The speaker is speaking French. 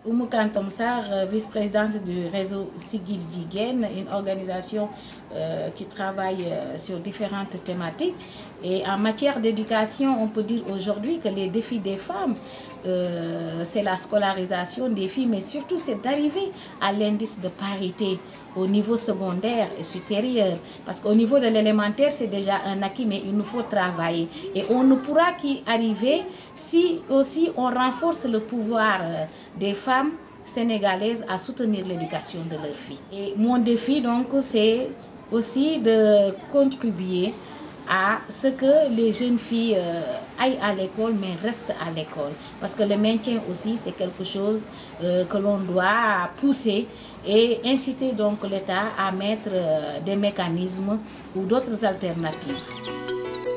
Oumou Kantom Sarr, vice-présidente du réseau Sigil Jigéen, une organisation qui travaille sur différentes thématiques. Et en matière d'éducation, on peut dire aujourd'hui que les défis des femmes, c'est la scolarisation des filles, mais surtout c'est d'arriver à l'indice de parité au niveau secondaire et supérieur. Parce qu'au niveau de l'élémentaire, c'est déjà un acquis, mais il nous faut travailler. Et on ne pourra qu'y arriver si aussi on renforce le pouvoir des femmes sénégalaises à soutenir l'éducation de leurs filles. Et mon défi, donc, c'est aussi de contribuer à ce que les jeunes filles aillent à l'école, mais restent à l'école. Parce que le maintien aussi, c'est quelque chose que l'on doit pousser et inciter donc l'État à mettre des mécanismes ou d'autres alternatives.